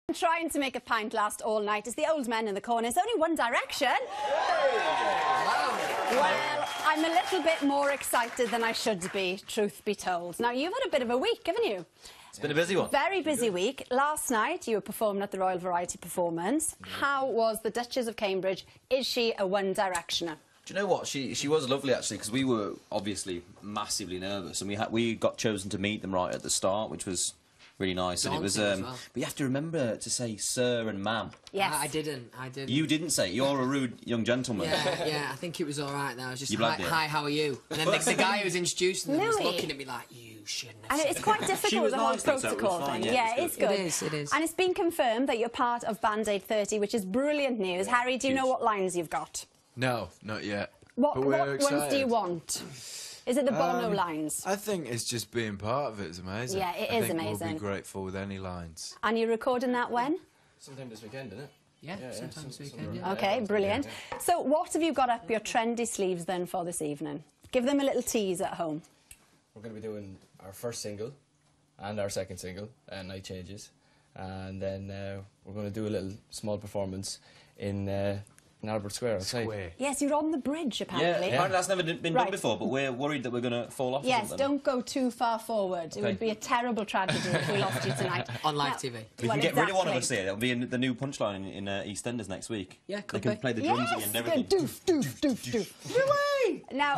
Trying to make a pint last all night as the old men in the corner. It's only One Direction. Well, I'm a little bit more excited than I should be, truth be told. Now, you've had a bit of a week, haven't you? It's been a busy one. Very busy week. Last night, you were performing at the Royal Variety Performance. How was the Duchess of Cambridge? Is she a One Directioner? Do you know what? She was lovely, actually, because we were obviously massively nervous, and we got chosen to meet them right at the start, which was really nice. And it was, but you have to remember to say sir and ma'am. Yes. I didn't. You didn't say. You're a rude young gentleman. Yeah, I think it was all right. Now I was just like, hi, how are you? And then the guy who was introducing them was looking at me like, you shouldn't have. And it's quite difficult, the whole protocol thing. Yeah, it's good. It is. And it's been confirmed that you're part of Band Aid 30, which is brilliant news. Yeah, Harry, do you know what lines you've got? No, not yet. What ones do you want? Is it the Bono lines? I think it's just being part of it is amazing. Yeah, it is amazing. I think we'll be grateful with any lines. And you're recording that when? Sometime this weekend, isn't it? Yeah, sometime this weekend, yeah. OK, brilliant. So what have you got up your trendy sleeves then for this evening? Give them a little tease at home. We're going to be doing our first single and our second single, Night Changes. And then we're going to do a little small performance in Albert Square outside. Yes, you're on the bridge, apparently. Yeah, apparently that's never been done before, but we're worried that we're going to fall off. Yes, don't go too far forward. It would be a terrible tragedy if we lost you tonight. On live TV. We can get rid of one of us here. It'll be in the new punchline in EastEnders next week. Yeah, they can play the drums at the end and everything. Doof, doof, doof, doof. Now,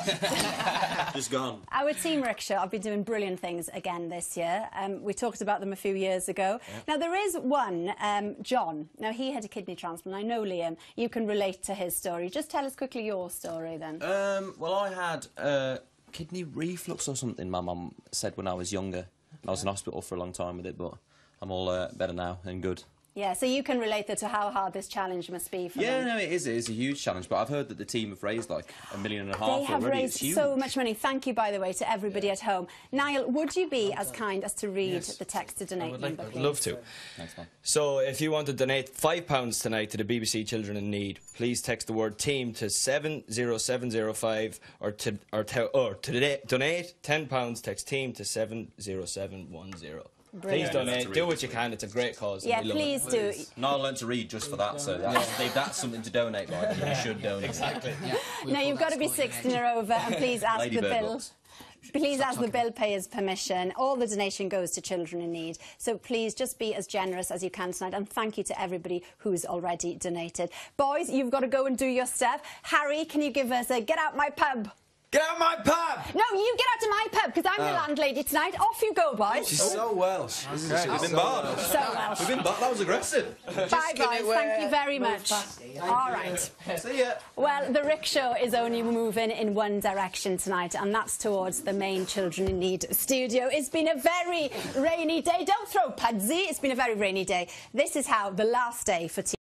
just gone. Our team Rickshaw have been doing brilliant things again this year. We talked about them a few years ago. Yeah. Now, there is one, John. Now, he had a kidney transplant. I know, Liam, you can relate to his story. Just tell us quickly your story then. Well, I had kidney reflux or something, my mum said when I was younger. I was in hospital for a long time with it, but I'm all better now and good. Yeah, so you can relate to how hard this challenge must be for them. Yeah, no, it is a huge challenge, but I've heard that the team have raised like $1.5 million already. They have raised so much money. Thank you, by the way, to everybody at home. Niall, would you be as kind as to read the text to donate number, please? I'd love to. Thanks, man. So if you want to donate £5 tonight to the BBC Children in Need, please text the word team to 70705 or to donate £10, text team to 70710. Brilliant. Please donate. Do what you can. It's a great cause. Yeah, please do. Niall learned to read just for that, so that's something to donate, right? You should donate. Exactly. Yeah, now, you've got to be 16 or over, and please ask the bill. Please ask the bill payer's permission. All the donation goes to children in need. So please just be as generous as you can tonight. And thank you to everybody who's already donated. Boys, you've got to go and do your stuff. Harry, can you give us a get out my pub? Get out my pub! No, you get out to my pub, because I'm the landlady tonight. Off you go, boys. She's so Welsh. We've been barred. So Welsh. We've been barred. That was aggressive. Bye, boys. Thank you very much. All right. See ya. Well, the Rickshaw is only moving in one direction tonight, and that's towards the main Children in Need studio. It's been a very rainy day. Don't throw pudsy. It's been a very rainy day. This is how the last day for